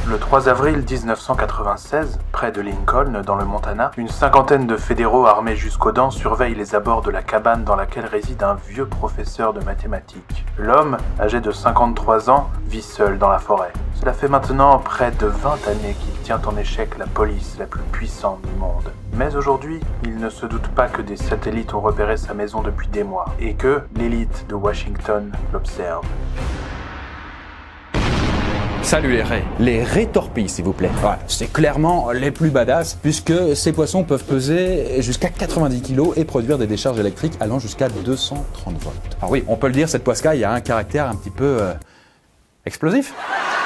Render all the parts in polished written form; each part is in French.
Le 3 avril 1996, près de Lincoln, dans le Montana, une cinquantaine de fédéraux armés jusqu'aux dents surveillent les abords de la cabane dans laquelle réside un vieux professeur de mathématiques. L'homme, âgé de 53 ans, vit seul dans la forêt. Cela fait maintenant près de 20 années qu'il tient en échec la police la plus puissante du monde. Mais aujourd'hui, il ne se doute pas que des satellites ont repéré sa maison depuis des mois, et que l'élite de Washington l'observe. Salut les raies torpilles s'il vous plaît. Ouais, c'est clairement les plus badass puisque ces poissons peuvent peser jusqu'à 90 kg et produire des décharges électriques allant jusqu'à 230 volts. Alors oui, on peut le dire, cette poiscaille a un caractère un petit peu explosif.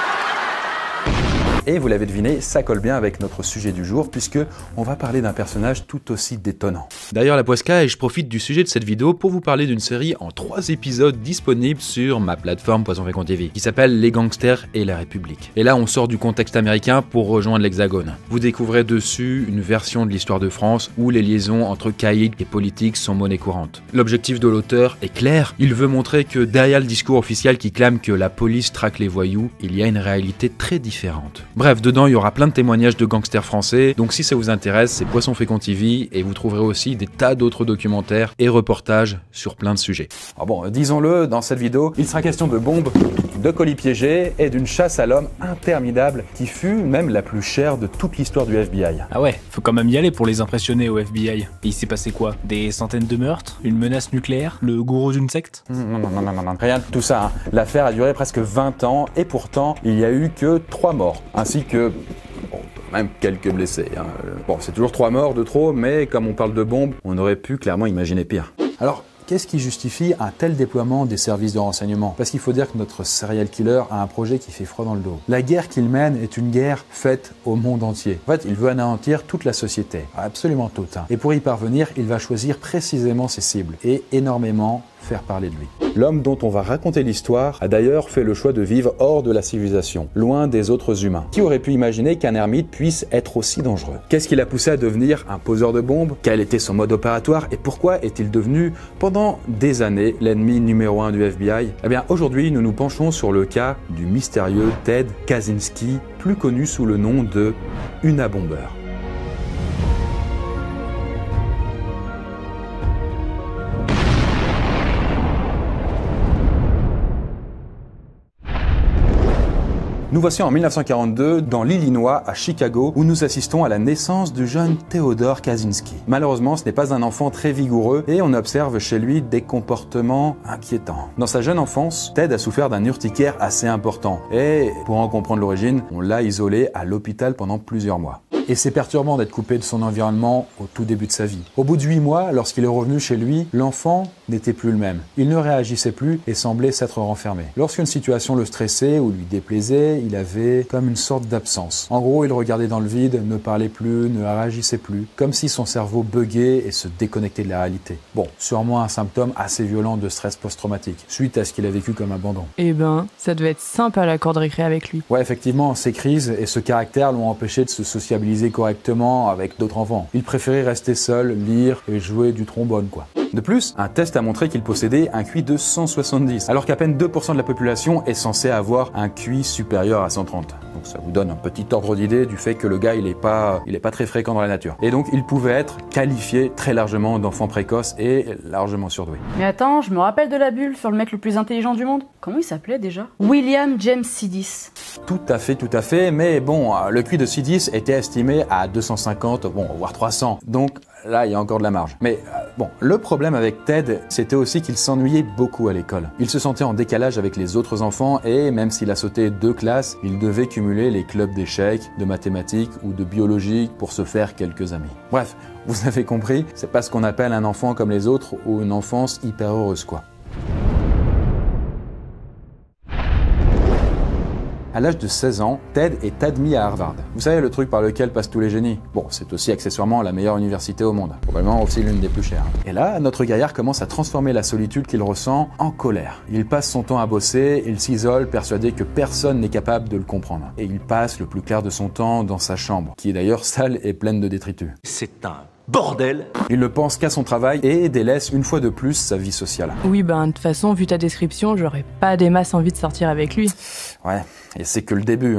Et vous l'avez deviné, ça colle bien avec notre sujet du jour puisque on va parler d'un personnage tout aussi détonnant. D'ailleurs la poiscaille, je profite du sujet de cette vidéo pour vous parler d'une série en 3 épisodes disponibles sur ma plateforme Poisson Fécond TV qui s'appelle Les Gangsters et la République. Et là on sort du contexte américain pour rejoindre l'Hexagone. Vous découvrez dessus une version de l'histoire de France où les liaisons entre caïds et politiques sont monnaie courante. L'objectif de l'auteur est clair, il veut montrer que derrière le discours officiel qui clame que la police traque les voyous, il y a une réalité très différente. Bref, dedans il y aura plein de témoignages de gangsters français, donc si ça vous intéresse, c'est Poisson Fécond TV et vous trouverez aussi des tas d'autres documentaires et reportages sur plein de sujets. Alors bon, disons-le, dans cette vidéo, il sera question de bombes, de colis piégés et d'une chasse à l'homme interminable qui fut même la plus chère de toute l'histoire du FBI. Ah ouais, faut quand même y aller pour les impressionner au FBI. Et il s'est passé quoi? Des centaines de meurtres? Une menace nucléaire? Le gourou d'une secte? Non, rien de tout ça. Hein. L'affaire a duré presque 20 ans et pourtant, il n'y a eu que 3 morts, ainsi que même quelques blessés. Hein. Bon, c'est toujours 3 morts de trop, mais comme on parle de bombes, on aurait pu clairement imaginer pire. Alors, qu'est-ce qui justifie un tel déploiement des services de renseignement? Parce qu'il faut dire que notre serial killer a un projet qui fait froid dans le dos. La guerre qu'il mène est une guerre faite au monde entier. En fait, il veut anéantir toute la société, absolument toute. Hein. Et pour y parvenir, il va choisir précisément ses cibles et énormément faire parler de lui. L'homme dont on va raconter l'histoire a d'ailleurs fait le choix de vivre hors de la civilisation, loin des autres humains. Qui aurait pu imaginer qu'un ermite puisse être aussi dangereux? Qu'est-ce qui l'a poussé à devenir un poseur de bombes? Quel était son mode opératoire? Et pourquoi est-il devenu, pendant des années, l'ennemi numéro 1 du FBI? Eh bien, aujourd'hui, nous nous penchons sur le cas du mystérieux Ted Kaczynski, plus connu sous le nom de Unabomber. Nous voici en 1942 dans l'Illinois à Chicago où nous assistons à la naissance du jeune Theodore Kaczynski. Malheureusement, ce n'est pas un enfant très vigoureux et on observe chez lui des comportements inquiétants. Dans sa jeune enfance, Ted a souffert d'un urticaire assez important et pour en comprendre l'origine, on l'a isolé à l'hôpital pendant plusieurs mois. Et c'est perturbant d'être coupé de son environnement au tout début de sa vie. Au bout de 8 mois, lorsqu'il est revenu chez lui, l'enfant n'était plus le même. Il ne réagissait plus et semblait s'être renfermé. Lorsqu'une situation le stressait ou lui déplaisait, il avait comme une sorte d'absence. En gros, il regardait dans le vide, ne parlait plus, ne réagissait plus, comme si son cerveau buguait et se déconnectait de la réalité. Bon, sûrement un symptôme assez violent de stress post-traumatique, suite à ce qu'il a vécu comme abandon. Eh ben, ça devait être sympa la cour de récré avec lui. Ouais, effectivement, ces crises et ce caractère l'ont empêché de se sociabiliser correctement avec d'autres enfants. Il préférait rester seul, lire et jouer du trombone, quoi. De plus, un test a montré qu'il possédait un QI de 170, alors qu'à peine 2% de la population est censé avoir un QI supérieur à 130. Donc ça vous donne un petit ordre d'idée du fait que le gars, il est pas très fréquent dans la nature. Et donc, il pouvait être qualifié très largement d'enfant précoce et largement surdoué. Mais attends, je me rappelle de la bulle sur le mec le plus intelligent du monde. Comment il s'appelait déjà? William James Sidis. Tout à fait, mais bon, le QI de Sidis était estimé à 250, bon, voire 300. Donc là, il y a encore de la marge. Mais bon, le problème avec Ted, c'était aussi qu'il s'ennuyait beaucoup à l'école. Il se sentait en décalage avec les autres enfants et même s'il a sauté 2 classes, il devait cumuler les clubs d'échecs, de mathématiques ou de biologie pour se faire quelques amis. Bref, vous avez compris, c'est pas ce qu'on appelle un enfant comme les autres ou une enfance hyper heureuse, quoi. À l'âge de 16 ans, Ted est admis à Harvard. Vous savez, le truc par lequel passent tous les génies. Bon, c'est aussi accessoirement la meilleure université au monde. Probablement aussi l'une des plus chères. Et là, notre gaillard commence à transformer la solitude qu'il ressent en colère. Il passe son temps à bosser, il s'isole, persuadé que personne n'est capable de le comprendre. Et il passe le plus clair de son temps dans sa chambre, qui est d'ailleurs sale et pleine de détritus. C'est un bordel! Il ne pense qu'à son travail et délaisse une fois de plus sa vie sociale. Oui, ben de toute façon, vu ta description, j'aurais pas des masses envie de sortir avec lui. Ouais, et c'est que le début, hein.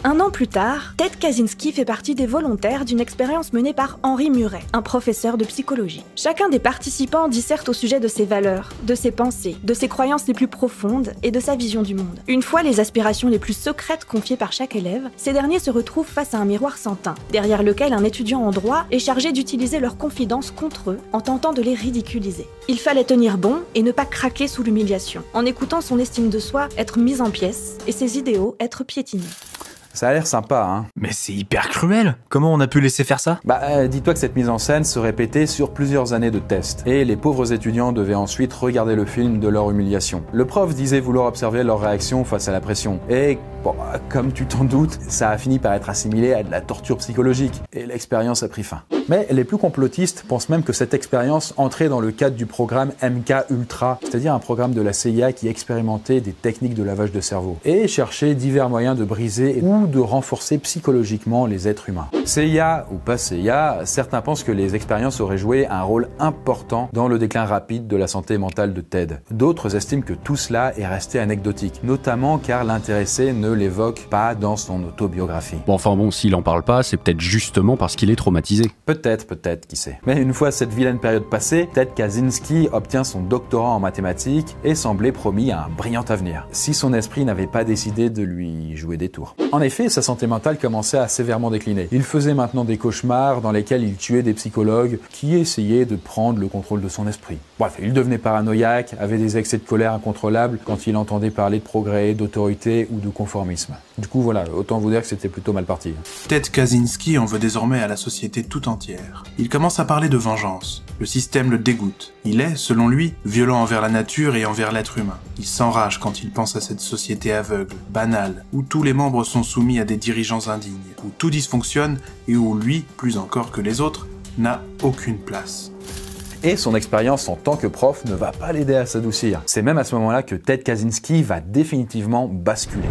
Un an plus tard, Ted Kaczynski fait partie des volontaires d'une expérience menée par Henry Murray, un professeur de psychologie. Chacun des participants disserte au sujet de ses valeurs, de ses pensées, de ses croyances les plus profondes et de sa vision du monde. Une fois les aspirations les plus secrètes confiées par chaque élève, ces derniers se retrouvent face à un miroir sans teint, derrière lequel un étudiant en droit est chargé d'utiliser leurs confidences contre eux en tentant de les ridiculiser. Il fallait tenir bon et ne pas craquer sous l'humiliation, en écoutant son estime de soi être mise en pièces et ses idéaux être piétinés. Ça a l'air sympa, hein. Mais c'est hyper cruel. Comment on a pu laisser faire ça? Dis-toi que cette mise en scène se répétait sur plusieurs années de tests. Et les pauvres étudiants devaient ensuite regarder le film de leur humiliation. Le prof disait vouloir observer leur réaction face à la pression. Et, comme tu t'en doutes, ça a fini par être assimilé à de la torture psychologique. Et l'expérience a pris fin. Mais les plus complotistes pensent même que cette expérience entrait dans le cadre du programme MK Ultra, c'est-à-dire un programme de la CIA qui expérimentait des techniques de lavage de cerveau et cherchait divers moyens de briser ou de renforcer psychologiquement les êtres humains. CIA ou pas CIA, certains pensent que les expériences auraient joué un rôle important dans le déclin rapide de la santé mentale de Ted. D'autres estiment que tout cela est resté anecdotique, notamment car l'intéressé ne l'évoque pas dans son autobiographie. Bon, s'il en parle pas, c'est peut-être justement parce qu'il est traumatisé. Peut-être, qui sait. Mais une fois cette vilaine période passée, Ted Kaczynski obtient son doctorat en mathématiques et semblait promis à un brillant avenir, si son esprit n'avait pas décidé de lui jouer des tours. En effet, sa santé mentale commençait à sévèrement décliner. Il faisait maintenant des cauchemars dans lesquels il tuait des psychologues qui essayaient de prendre le contrôle de son esprit. Bref, il devenait paranoïaque, avait des excès de colère incontrôlables quand il entendait parler de progrès, d'autorité ou de conformisme. Du coup, voilà, autant vous dire que c'était plutôt mal parti. Ted Kaczynski en veut désormais à la société tout entière. Il commence à parler de vengeance. Le système le dégoûte. Il est, selon lui, violent envers la nature et envers l'être humain. Il s'enrage quand il pense à cette société aveugle, banale, où tous les membres sont soumis à des dirigeants indignes, où tout dysfonctionne et où lui, plus encore que les autres, n'a aucune place. Et son expérience en tant que prof ne va pas l'aider à s'adoucir. C'est même à ce moment-là que Ted Kaczynski va définitivement basculer.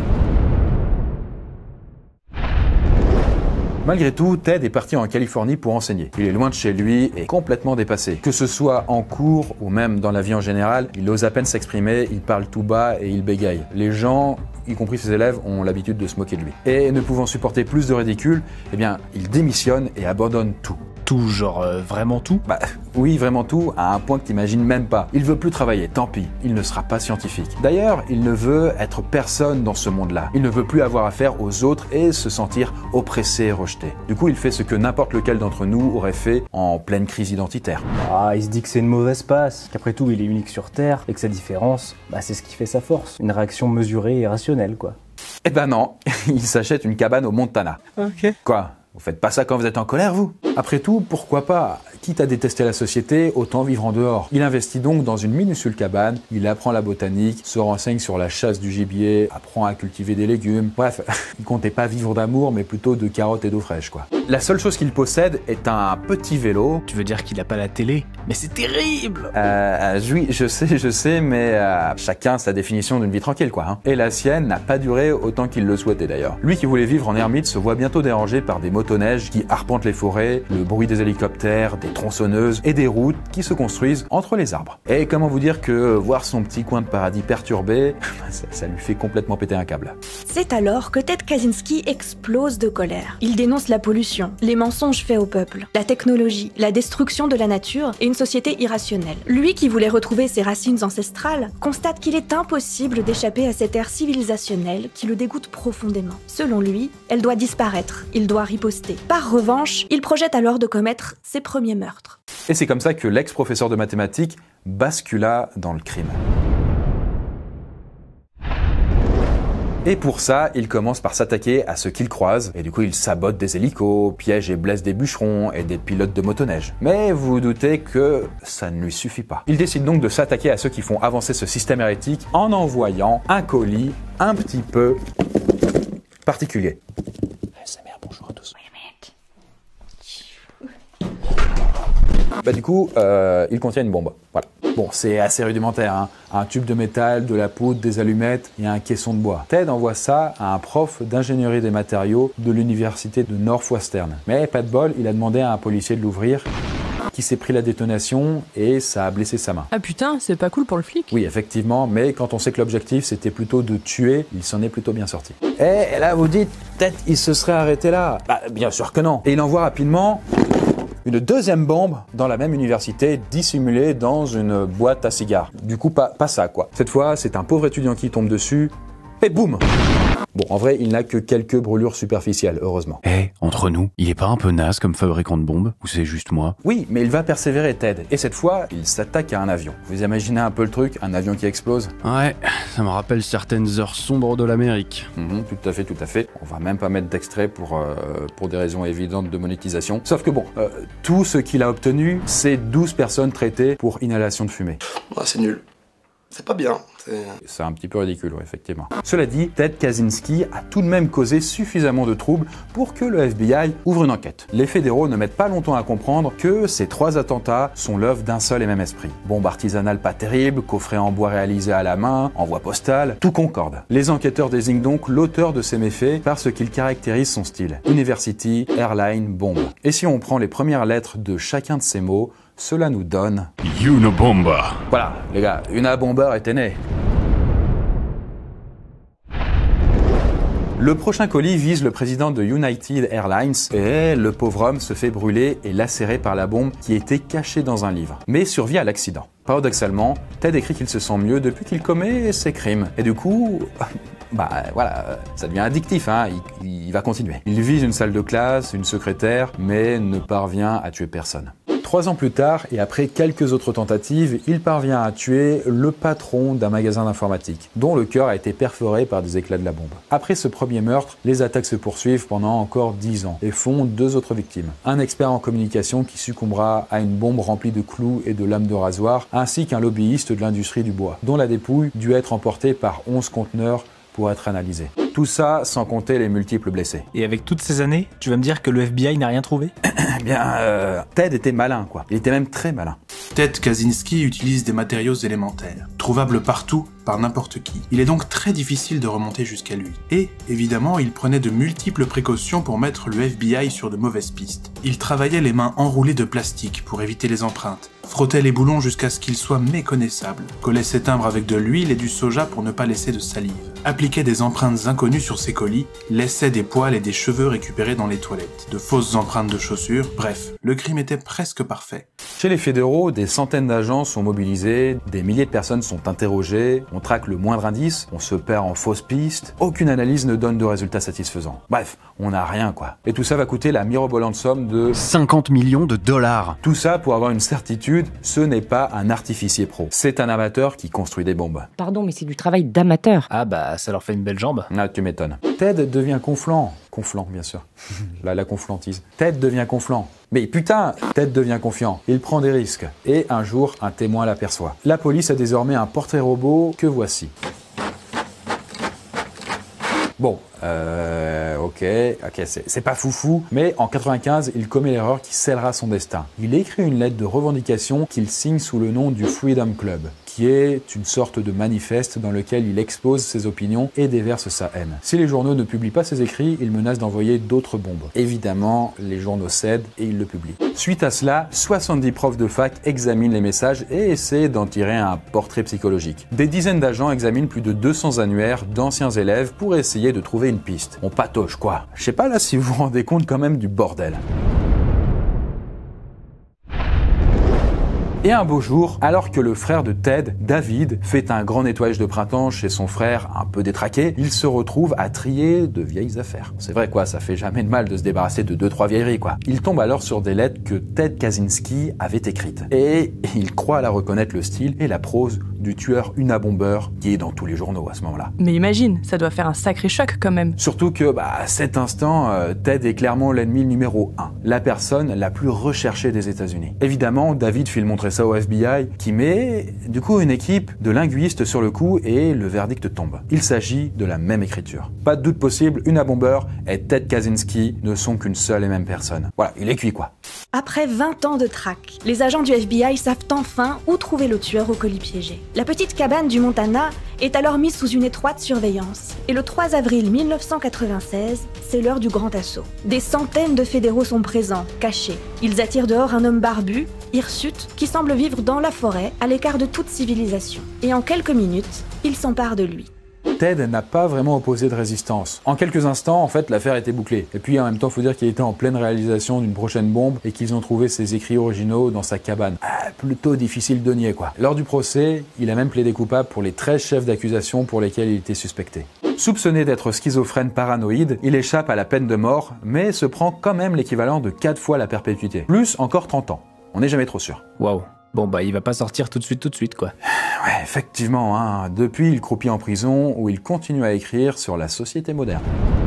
Malgré tout, Ted est parti en Californie pour enseigner. Il est loin de chez lui et complètement dépassé. Que ce soit en cours ou même dans la vie en général, il ose à peine s'exprimer, il parle tout bas et il bégaye. Les gens, y compris ses élèves, ont l'habitude de se moquer de lui. Et ne pouvant supporter plus de ridicule, il démissionne et abandonne tout. Tout, genre vraiment tout? Oui, vraiment tout, à un point que t'imagines même pas. Il veut plus travailler, tant pis, il ne sera pas scientifique. D'ailleurs, il ne veut être personne dans ce monde-là. Il ne veut plus avoir affaire aux autres et se sentir oppressé et rejeté. Du coup, il fait ce que n'importe lequel d'entre nous aurait fait en pleine crise identitaire. Il se dit que c'est une mauvaise passe, qu'après tout, il est unique sur Terre et que sa différence, c'est ce qui fait sa force. Une réaction mesurée et rationnelle, quoi. Eh ben non, il s'achète une cabane au Montana. Ok. Quoi ? Vous faites pas ça quand vous êtes en colère, vous? Après tout, pourquoi pas? Quitte à détester la société, autant vivre en dehors. Il investit donc dans une minuscule cabane, il apprend la botanique, se renseigne sur la chasse du gibier, apprend à cultiver des légumes. Bref, il comptait pas vivre d'amour, mais plutôt de carottes et d'eau fraîche, quoi. La seule chose qu'il possède est un petit vélo. Tu veux dire qu'il a pas la télé? Mais c'est terrible! Oui, je sais, mais chacun sa définition d'une vie tranquille, quoi. Hein. Et la sienne n'a pas duré autant qu'il le souhaitait d'ailleurs. Lui qui voulait vivre en ermite se voit bientôt dérangé par des motoneiges qui arpentent les forêts, le bruit des hélicoptères, des tronçonneuses et des routes qui se construisent entre les arbres. Et comment vous dire que voir son petit coin de paradis perturbé, ça lui fait complètement péter un câble. C'est alors que Ted Kaczynski explose de colère. Il dénonce la pollution, les mensonges faits au peuple, la technologie, la destruction de la nature et une société irrationnelle. Lui qui voulait retrouver ses racines ancestrales, constate qu'il est impossible d'échapper à cette ère civilisationnelle qui le dégoûte profondément. Selon lui, elle doit disparaître, il doit riposter. Par revanche, il projette alors de commettre ses premiers meurtres. Et c'est comme ça que l'ex-professeur de mathématiques bascula dans le crime. Et pour ça, il commence par s'attaquer à ceux qu'il croise, et du coup il sabote des hélicos, piège et blesse des bûcherons et des pilotes de motoneige. Mais vous vous doutez que ça ne lui suffit pas. Il décide donc de s'attaquer à ceux qui font avancer ce système hérétique en envoyant un colis un petit peu particulier. Bonjour à tous. Du coup, il contient une bombe. Voilà. Bon, c'est assez rudimentaire, hein. Un tube de métal, de la poudre, des allumettes et un caisson de bois. Ted envoie ça à un prof d'ingénierie des matériaux de l'université de Northwestern. Mais pas de bol, il a demandé à un policier de l'ouvrir. qui s'est pris la détonation et ça a blessé sa main. Ah putain, c'est pas cool pour le flic. Oui, effectivement, mais quand on sait que l'objectif c'était plutôt de tuer, il s'en est plutôt bien sorti. Et là vous dites, peut-être il se serait arrêté là. Bah bien sûr que non. Et il envoie rapidement une deuxième bombe dans la même université, dissimulée dans une boîte à cigares. Du coup, pas ça quoi. Cette fois, c'est un pauvre étudiant qui tombe dessus, et boum! Bon, en vrai, il n'a que quelques brûlures superficielles, heureusement. Entre nous, il est pas un peu naze comme fabricant de bombes? Ou c'est juste moi? Oui, mais il va persévérer, Ted. Et cette fois, il s'attaque à un avion. Vous imaginez un peu le truc, un avion qui explose? Ouais, ça me rappelle certaines heures sombres de l'Amérique. Tout à fait. On va même pas mettre d'extrait pour des raisons évidentes de monétisation. Sauf que bon, tout ce qu'il a obtenu, c'est 12 personnes traitées pour inhalation de fumée. Ouais, c'est nul. C'est pas bien. C'est un petit peu ridicule, ouais, effectivement. Cela dit, Ted Kaczynski a tout de même causé suffisamment de troubles pour que le FBI ouvre une enquête. Les fédéraux ne mettent pas longtemps à comprendre que ces 3 attentats sont l'œuvre d'un seul et même esprit. Bombe artisanale pas terrible, coffret en bois réalisé à la main, envoi postal, tout concorde. Les enquêteurs désignent donc l'auteur de ces méfaits par ce qu'il caractérise son style. University, Airline, Bombe. Et si on prend les premières lettres de chacun de ces mots, cela nous donne... Unabomber. Voilà, les gars, Unabomber était né. Le prochain colis vise le président de United Airlines et le pauvre homme se fait brûler et lacérer par la bombe qui était cachée dans un livre, mais survit à l'accident. Paradoxalement, Ted écrit qu'il se sent mieux depuis qu'il commet ses crimes. Et du coup, voilà, ça devient addictif, hein, il va continuer. Il vise une salle de classe, une secrétaire, mais ne parvient à tuer personne. 3 ans plus tard, et après quelques autres tentatives, il parvient à tuer le patron d'un magasin d'informatique, dont le cœur a été perforé par des éclats de la bombe. Après ce premier meurtre, les attaques se poursuivent pendant encore 10 ans et font 2 autres victimes. Un expert en communication qui succombera à une bombe remplie de clous et de lames de rasoir, ainsi qu'un lobbyiste de l'industrie du bois, dont la dépouille dut être emportée par 11 conteneurs pour être analysée. Tout ça sans compter les multiples blessés. Et avec toutes ces années, tu vas me dire que le FBI n'a rien trouvé? Eh bien, Ted était malin, quoi. Il était même très malin. Ted Kaczynski utilise des matériaux élémentaires, trouvables partout par n'importe qui. Il est donc très difficile de remonter jusqu'à lui. Et, évidemment, il prenait de multiples précautions pour mettre le FBI sur de mauvaises pistes. Il travaillait les mains enroulées de plastique pour éviter les empreintes, frottait les boulons jusqu'à ce qu'ils soient méconnaissables, collait ses timbres avec de l'huile et du soja pour ne pas laisser de salive, appliquait des empreintes inconnues sur ses colis, laissait des poils et des cheveux récupérés dans les toilettes, de fausses empreintes de chaussures, bref, le crime était presque parfait. Chez les fédéraux, des centaines d'agents sont mobilisés, des milliers de personnes sont interrogées, on traque le moindre indice, on se perd en fausses pistes, aucune analyse ne donne de résultats satisfaisants. Bref, on n'a rien quoi. Et tout ça va coûter la mirobolante somme de 50 millions de dollars. Tout ça pour avoir une certitude, ce n'est pas un artificier pro. C'est un amateur qui construit des bombes. Pardon, mais c'est du travail d'amateur. Ah bah, ça leur fait une belle jambe. Ah, tu m'étonnes. Ted devient conflant, bien sûr. la conflantise. Ted devient conflant. Mais putain, Ted devient confiant. Il prend des risques. Et un jour, un témoin l'aperçoit. La police a désormais un portrait robot que voici. Bon, ok, c'est pas foufou, mais en 95, il commet l'erreur qui scellera son destin. Il écrit une lettre de revendication qu'il signe sous le nom du Freedom Club, qui est une sorte de manifeste dans lequel il expose ses opinions et déverse sa haine. Si les journaux ne publient pas ses écrits, il menace d'envoyer d'autres bombes. Évidemment, les journaux cèdent et il le publie. Suite à cela, 70 profs de fac examinent les messages et essaient d'en tirer un portrait psychologique. Des dizaines d'agents examinent plus de 200 annuaires d'anciens élèves pour essayer de trouver une piste. On patauge quoi. Je sais pas là si vous vous rendez compte quand même du bordel. Et un beau jour, alors que le frère de Ted, David, fait un grand nettoyage de printemps chez son frère un peu détraqué, il se retrouve à trier de vieilles affaires. C'est vrai quoi, ça fait jamais de mal de se débarrasser de 2-3 vieilleries quoi. Il tombe alors sur des lettres que Ted Kaczynski avait écrites. Et il croit la reconnaître le style et la prose du tueur Unabomber qui est dans tous les journaux à ce moment-là. Mais imagine, ça doit faire un sacré choc quand même. Surtout que, à cet instant, Ted est clairement l'ennemi numéro 1, la personne la plus recherchée des États-Unis. Évidemment, David file montrer ça au FBI, qui met du coup une équipe de linguistes sur le coup et le verdict tombe. Il s'agit de la même écriture. Pas de doute possible, Unabomber et Ted Kaczynski ne sont qu'une seule et même personne. Voilà, il est cuit quoi. Après 20 ans de traque, les agents du FBI savent enfin où trouver le tueur au colis piégé. La petite cabane du Montana est alors mise sous une étroite surveillance. Et le 3 avril 1996, c'est l'heure du grand assaut. Des centaines de fédéraux sont présents, cachés. Ils attirent dehors un homme barbu, hirsute, qui semble vivre dans la forêt, à l'écart de toute civilisation. Et en quelques minutes, ils s'emparent de lui. Ted n'a pas vraiment opposé de résistance. En quelques instants, en fait, l'affaire était bouclée. Et puis, en même temps, faut dire qu'il était en pleine réalisation d'une prochaine bombe et qu'ils ont trouvé ses écrits originaux dans sa cabane. Plutôt difficile de nier, quoi. Lors du procès, il a même plaidé coupable pour les 13 chefs d'accusation pour lesquels il était suspecté. Soupçonné d'être schizophrène paranoïde, il échappe à la peine de mort, mais se prend quand même l'équivalent de 4 fois la perpétuité. Plus encore 30 ans. On n'est jamais trop sûr. Waouh. Bon bah il va pas sortir tout de suite quoi. Ouais, effectivement, hein. Depuis il croupit en prison où il continue à écrire sur la société moderne.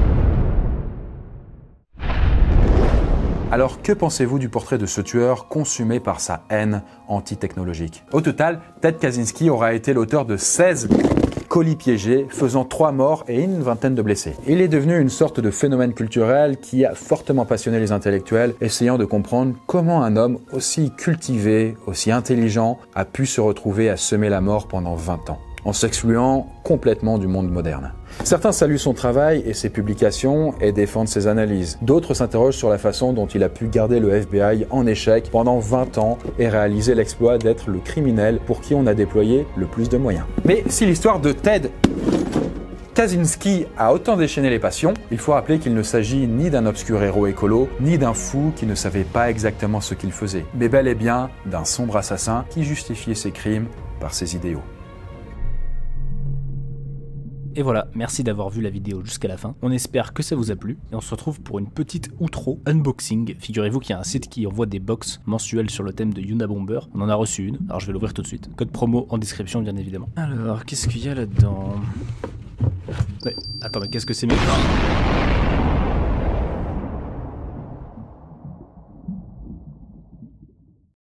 Alors que pensez-vous du portrait de ce tueur consumé par sa haine anti-technologique? Au total, Ted Kaczynski aura été l'auteur de 16 colis piégés, faisant 3 morts et une vingtaine de blessés. Il est devenu une sorte de phénomène culturel qui a fortement passionné les intellectuels, essayant de comprendre comment un homme aussi cultivé, aussi intelligent, a pu se retrouver à semer la mort pendant 20 ans, en s'excluant complètement du monde moderne. Certains saluent son travail et ses publications et défendent ses analyses. D'autres s'interrogent sur la façon dont il a pu garder le FBI en échec pendant 20 ans et réaliser l'exploit d'être le criminel pour qui on a déployé le plus de moyens. Mais si l'histoire de Ted Kaczynski a autant déchaîné les passions, il faut rappeler qu'il ne s'agit ni d'un obscur héros écolo, ni d'un fou qui ne savait pas exactement ce qu'il faisait, mais bel et bien d'un sombre assassin qui justifiait ses crimes par ses idéaux. Et voilà, merci d'avoir vu la vidéo jusqu'à la fin. On espère que ça vous a plu et on se retrouve pour une petite outro unboxing. Figurez-vous qu'il y a un site qui envoie des box mensuelles sur le thème de Unabomber. On en a reçu une, alors je vais l'ouvrir tout de suite. Code promo en description bien évidemment. Alors, qu'est-ce qu'il y a là-dedans? Ouais, attends, mais qu'est-ce que c'est mieux?